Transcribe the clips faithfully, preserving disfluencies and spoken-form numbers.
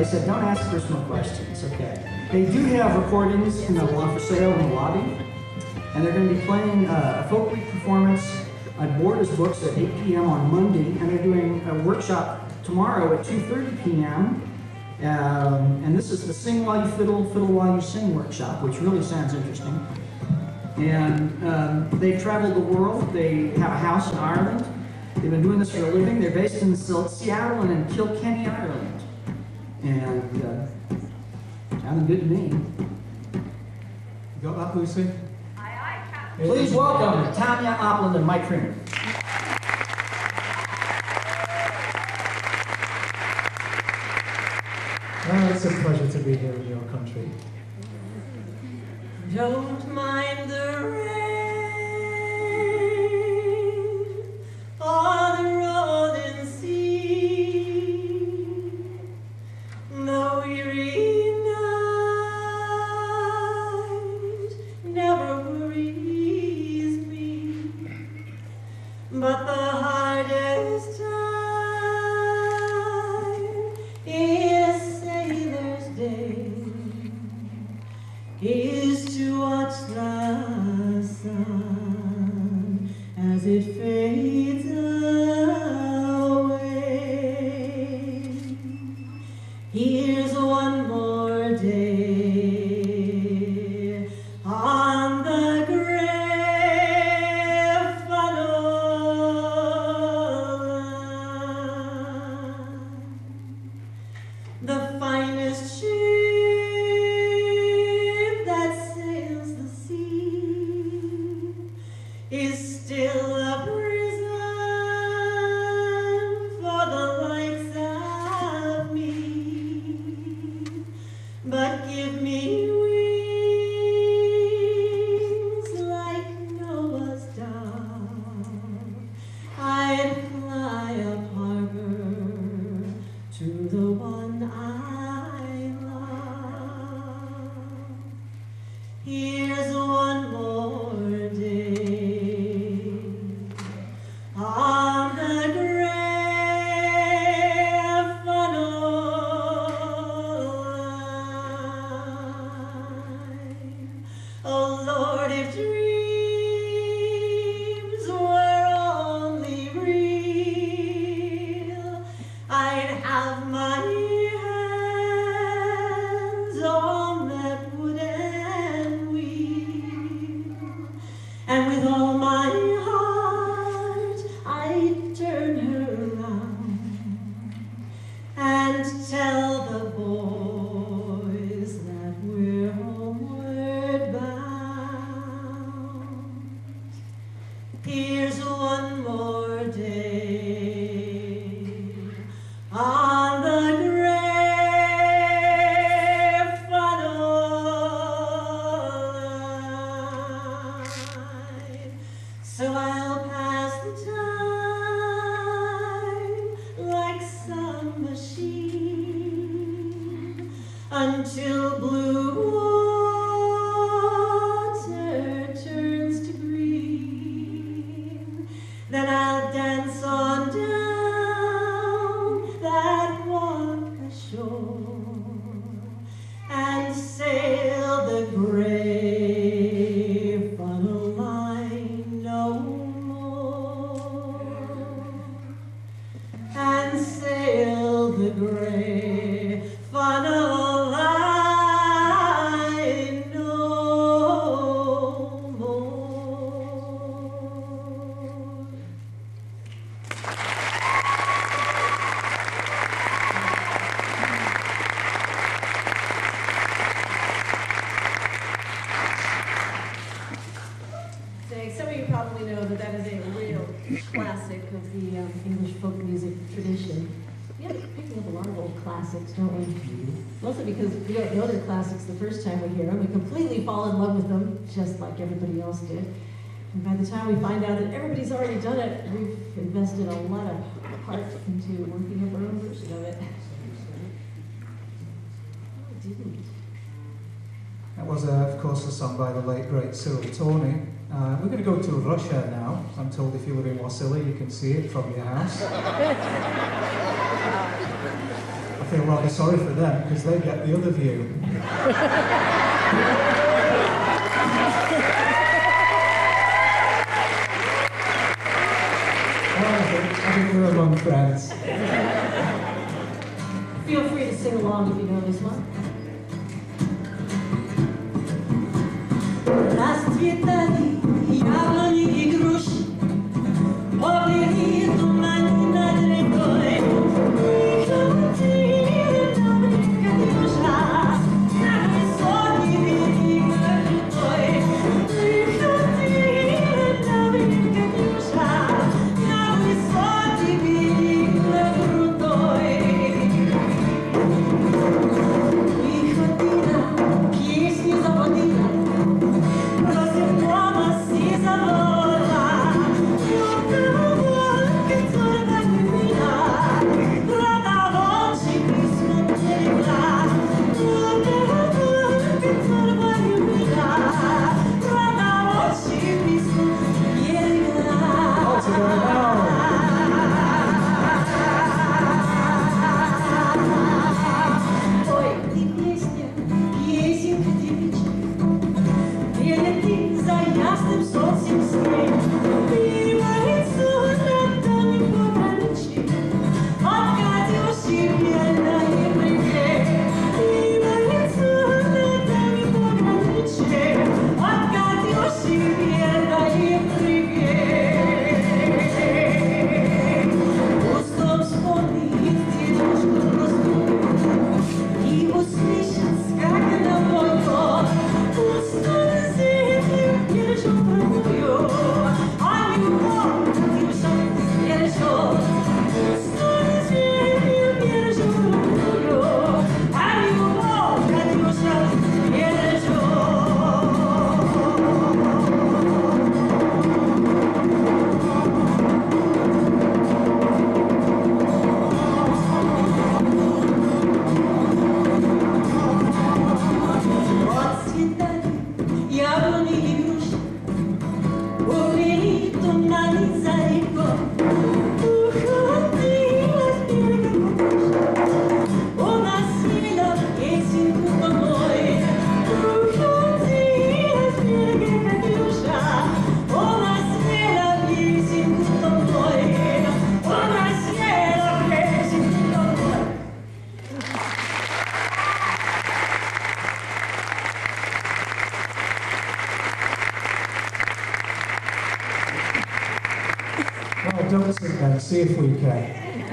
said, don't ask personal questions, okay? They do have recordings in the for sale in the lobby, and they're going to be playing uh, a folk week performance at Borders Books at eight p m on Monday, and they're doing a workshop tomorrow at two thirty p m Um, and this is the Sing While You Fiddle, Fiddle While You Sing workshop, which really sounds interesting. And um, they've traveled the world. They have a house in Ireland. They've been doing this for a living. They're based in Seattle and in Kilkenny, Ireland. And uh, sounding good to me. You got that, Lucy? Aye, aye, Captain. Please welcome Tania, Opland, and Mike Freeman. Oh, it's a pleasure to be here in your country. Don't mind the rain or the rolling sea, no weary night never worries me, but the hardest time is Sailor's Day, is to watch the sun as it fades away. Here's one more day on the gray funnel line. The finest ship is still a prison for the likes of me, but give me wings like Noah's dove, I'd fly up harbor to the one I love. Here's one more day on the gray funnel line. Oh Lord, if dreams were only real, I'd have my hands on that wooden wheel, and with all my heart I'd turn her around and tell the boys that we're homeward bound. Here's one more day on the gray funnel line, so I'll pass the time like some machine until blue water turns to green. Then I'll dance on down that walk ashore and sail the gray funnel line no more, and sail the gray funnel line no more. Thanks. Some of you probably know that that is a real classic of the um, English folk music tradition. Yeah, we're picking up a lot of old classics, don't we? Mostly because we don't know they're classics the first time we hear them. We completely fall in love with them, just like everybody else did. And by the time we find out that everybody's already done it, we've invested a lot of heart into working up our own version of it. Oh, I didn't. That was, uh, of course, a song by the late, great Cyril Tony. Uh, we're going to go to Russia now. I'm told if you live in Wasilla, you can see it from your house. I feel rather sorry for them because they get the other view. Well, I think, I think we're among friends. Feel free to sing along if you know this one. Расцветали яблони и груши, облили туманы над рекой. Выходили на берег Анчара, на высокий берег крутой. Выходили на берег Анчара, на высокий берег крутой. Выходила, песни заводила, просим дома си завола. Любовь, которая любила, продавочек письмо берегла. Любовь, которая любила, продавочек письмо берегла. Ой, ты песня, песенка девичья, перелети за ясным солнцем свет. Ты морицу над нами пограничье, от Катюши верной привет. Ты морицу над нами пограничье, от Катюши верной привет. Пустом вспомнит дедушку грустную и услышит, как на мой год. Пустой землю держу родную, а любовь Катюша сбережет. Пустой землю держу родную, а любовь Катюша сбережет. Расцветали яблони и груши, увели туманы за рекой. Уходила с берега Катюша, уносила песенку домой. Уходила с берега Катюша, уносила песенку домой. Уносила песенку домой. Well, don't sit there, see if we can.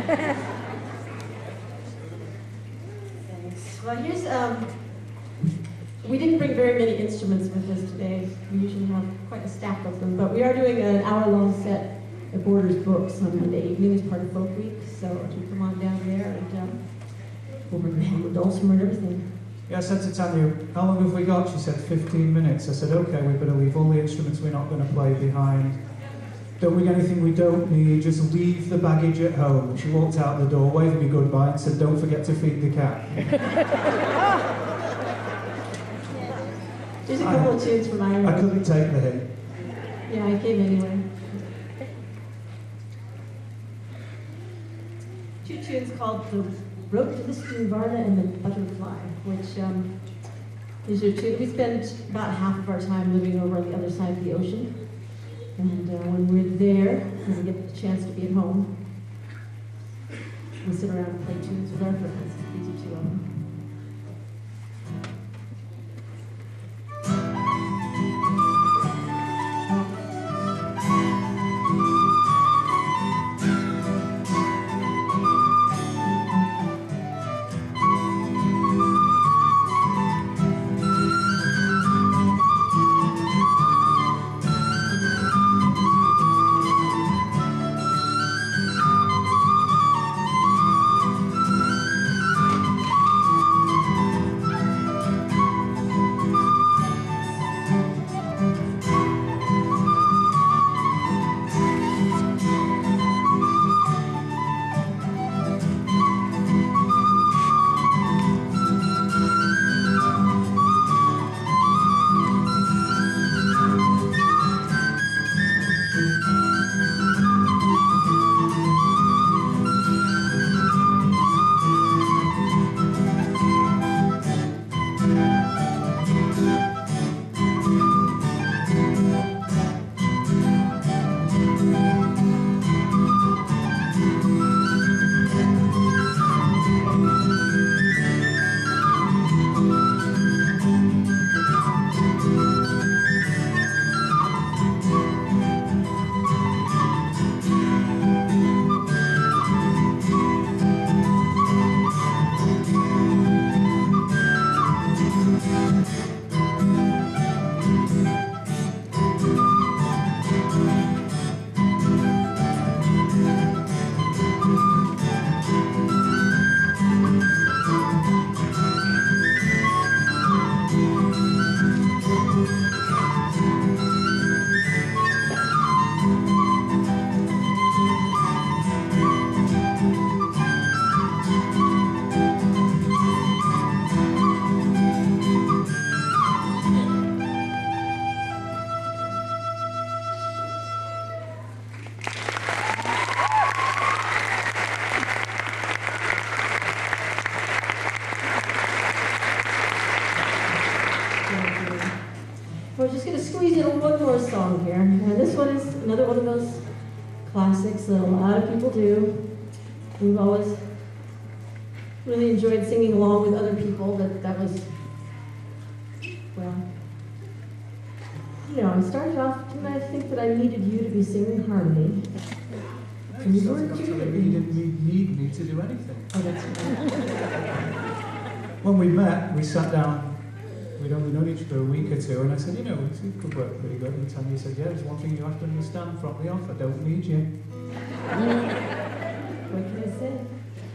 Thanks. Well, here's, um, we didn't bring very many instruments with us today. We usually have quite a stack of them, but we are doing an hour-long set at Borders Books on Monday evening as part of Folk Week, so do come on down there and um, we'll bring the hand with dulcimer and everything. Yeah, I said to Tania, how long have we got? She said fifteen minutes. I said, okay, we better leave all the instruments we're not going to play behind. Don't bring anything we don't need, just leave the baggage at home. She walked out the door, waved me goodbye and said, don't forget to feed the cat. There's a couple of tunes from Ireland. I couldn't take the hint. Yeah, I came anyway. Two tunes called The Road to the Stunvarna and The Butterfly, which um, these are two. We spend about half of our time living over on the other side of the ocean. And uh, when we're there, when we get the chance to be at home, we sit around and play tunes with our friends. These are two of them. squeeze in one more song here. And this one is another one of those classics that a lot of people do. We've always really enjoyed singing along with other people, but that was, well, you know, I started off, didn't I think that I needed you to be singing harmony? And you weren't You doing didn't need, need me to do anything. Oh, that's right. When we met, we sat down, we'd only known each other a week or two, and I said, you know, it could work pretty good. And Tania said, yeah, there's one thing you have to understand from the off, I don't need you. What can I say?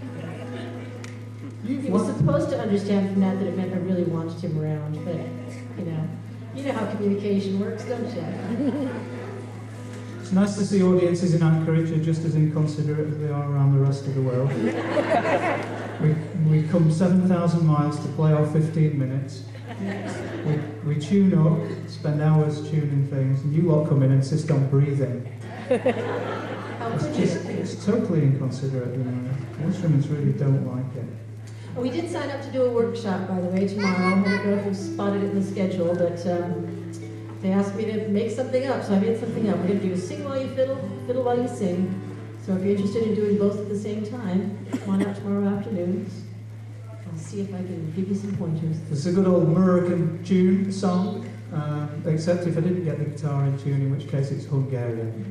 You've He was won- supposed to understand from that that it meant I really wanted him around, but, you know, you know how communication works, don't you? It's nice to see audiences in Anchorage are just as inconsiderate as they are around the rest of the world. we, we come seven thousand miles to play our fifteen minutes. We, we tune up, spend hours tuning things, and you lot come in and insist on breathing. How It's could just, you? it's totally inconsiderate, you know. Instruments really don't like it. We did sign up to do a workshop, by the way, tomorrow. I don't know if you've spotted it in the schedule, but um, they asked me to make something up, so I made something up. We're going to do sing while you fiddle, fiddle while you sing. So if you're interested in doing both at the same time, come on out tomorrow afternoon. I'll see if I can give you some pointers. It's a good old American tune song, uh, except if I didn't get the guitar in tune, in which case it's Hungarian.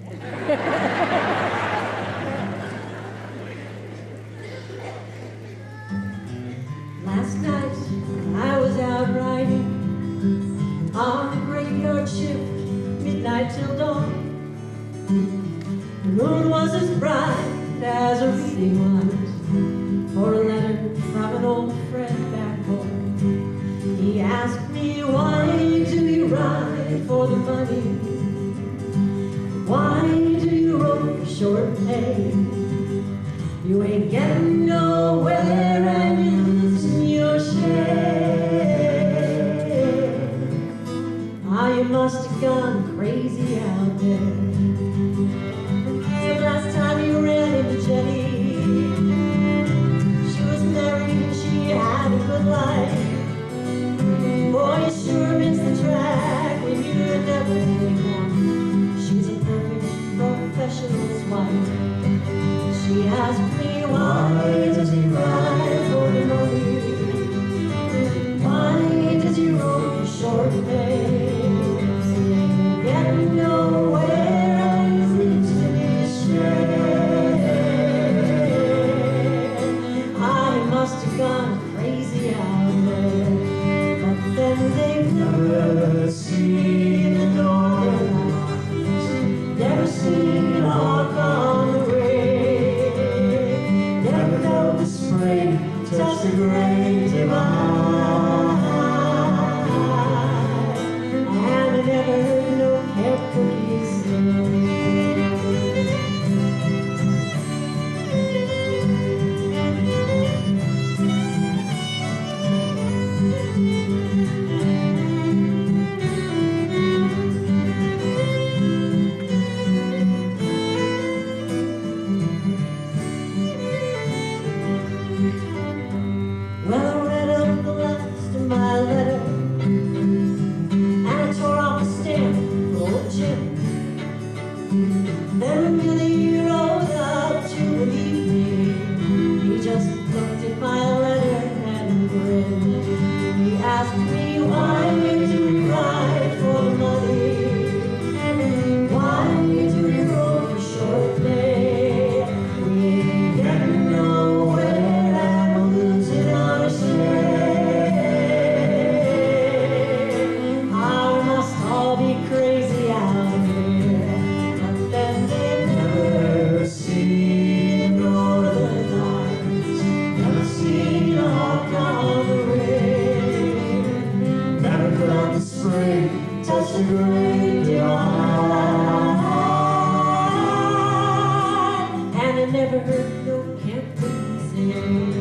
Last night, I was out riding on the graveyard shift, midnight till dawn. The moon was as bright as a reading light for a letter from an old friend back home. He asked me, why do you ride for the money? Why do you roll for short pay? You ain't getting nowhere and you're losing your share. Ah, you must have gone crazy out there. The last time you ran into Jenny, she was married and she had a good life. Boy, it sure makes the track when you're never anymore. She's a perfect professional's wife. She asked me, why does he ride for the money? Why does he roll for short pay? Getting nowhere and he's losing his share. I must have gone crazy out there, but then they've never seen the northern lights, never seen a hawk on the way, never felt the spring touch the great divide, and I never heard no cat cookies sing. Well, I read up the last of my letter, and I tore off the stamp for old Jim. Then Billy rose up to relieve me. He just looked at my letter and grinned. He asked me, why do we ride for the money? Why do we roll for short pay? We ain't getting nowhere and we're losing our share. I must all be crazy out here, but then they've never seen the northern lights, never seen a hawk on the ring, never felt the spring touch the great divide, and I never heard no camp sing.